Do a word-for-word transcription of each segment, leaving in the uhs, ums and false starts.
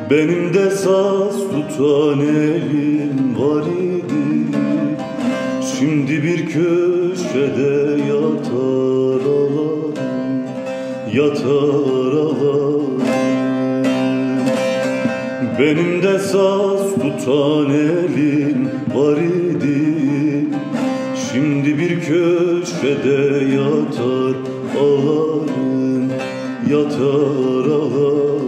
Benim de saz tutan elim var idi. Şimdi bir köşede yatar ağlarım, yatar ağlarım. Benim de saz tutan elim var idi. Şimdi bir köşede yatar ağlarım, yatar ağlarım.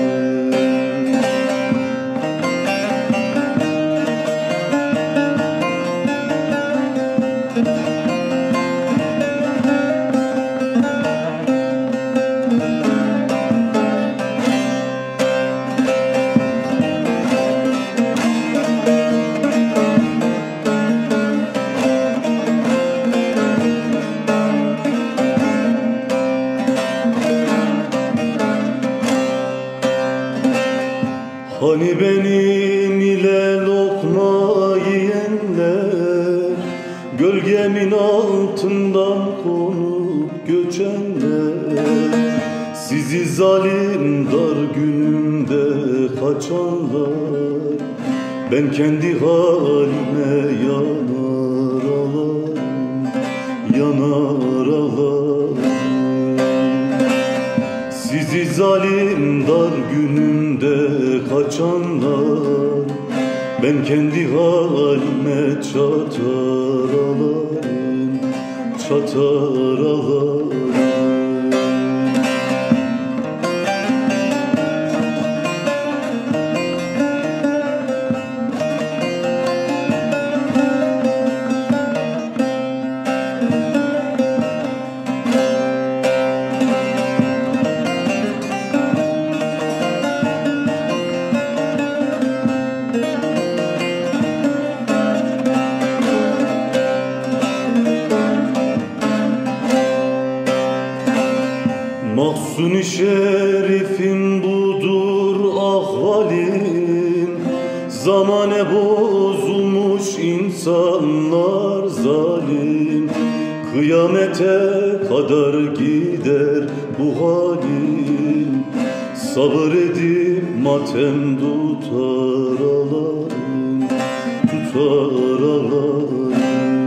Hani benim ile lokma yiyenler, gölgemin altından konup göçenler, sizi zalim dar günümde kaçanlar, ben kendi halime yanar ağlarım, yanar ağlarım. Sizi zalim dar günümde kaçanlar, ben kendi halime çatar ağlarım, çatar ağlarım. Mahzun-i şerifin budur ahvalin, zamane bozulmuş insanlar zalim. Kıyamete kadar gider bu halin, sabır edip matem tutar ağlarım, tutar ağlarım.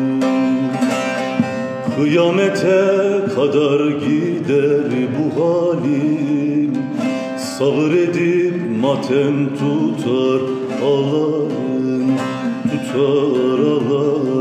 Kıyamete kadar gider bu halim, sabır edip matem tutar ağlarım, tutar ağlarım.